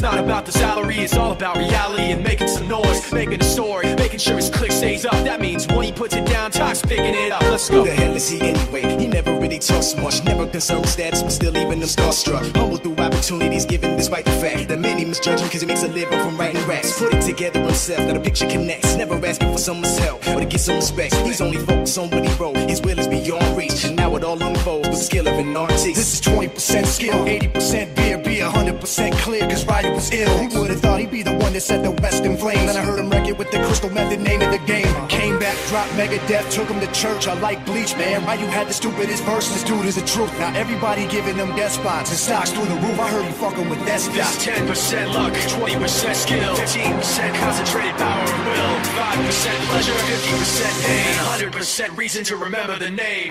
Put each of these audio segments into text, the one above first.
not about the salary, it's all about reality and making some noise, making a story, making sure his click stays up. That means when he puts it down, Talk's picking it up. Let's go. Who the hell is he anyway? He never really talks much, never concerned with status, but still even them starstruck. Humble through opportunities given despite the fact that many misjudge him cause he makes a living from writing raps. Put it together himself, now the picture connects. Never asking for someone's help or to get some respect. He's only focused on what he wrote, his will is beyond reach, and now it all unfolds with the skill of an artist. This is 20% skill, 80% beer, be 100% clear, cause Ryder was ill. He would've thought he'd be the one that set the West in flames. Then I heard him wreck it with the Crystal Method, name of the game. Came back, dropped Megadeth, took him to church. I like Bleach, man. Ryu had the stupidest verse, this dude is the truth. Now everybody giving them guest spots and stocks through the roof. I heard you fucking with that stock. This 10% luck, 20% skill, 15% concentrated power of will, 5% pleasure, 50% pain, 100% reason to remember the name.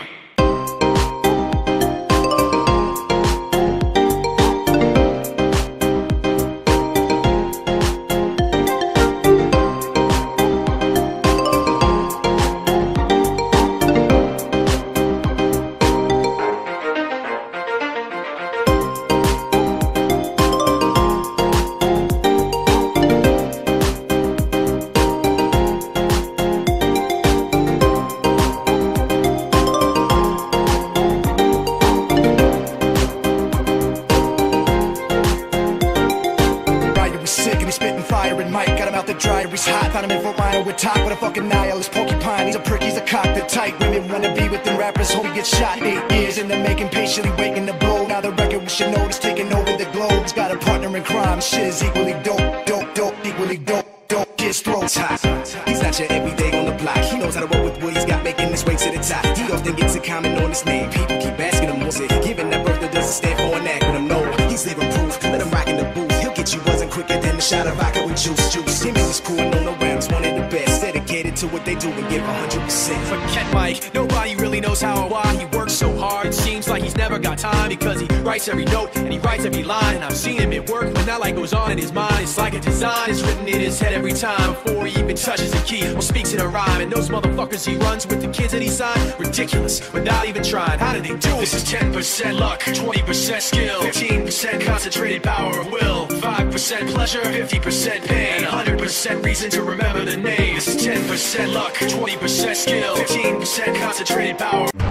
Dryer, he's hot, found him in Fort Rhino with top with a fucking nihilist porcupine. He's a prick, he's a cockpit tight. Women wanna be with them rappers, hope he gets shot. 8 years in the making, patiently waiting to blow. Now the record we should know is taking over the globe. He's got a partner in crime, shit is equally dope, dope, equally dope. Kids throats hot. He's not your everyday on the block. He knows how to roll with what he's got, making his way to the top. He often gets a comment on his name. People keep asking him what's it. Giving that birth that doesn't stand for an act, but I'm no. He's living proof. Let him rock in the booth. He'll get you buzzing quicker than a shot of vodka with juice. Him and his crew and on the rounds, one of the best. Dedicated to what they do and give 100%. Forget Mike, nobody really knows how or why he works so hard. It seems like he's never got time because he writes every note and he writes every line. And I've seen him at work when that light goes on in his mind. It's like a design is written in his head every time before he even touches a key or speaks in a rhyme. And those motherfuckers he runs with the kids that he signed, ridiculous, without even trying. How did they do it? This is 10% luck, 20% skill, 15% concentrated power of will, 5% pleasure, 50% pain, 100% reason to remember the name. This is 10% luck, 20% skill, 15% concentrated power.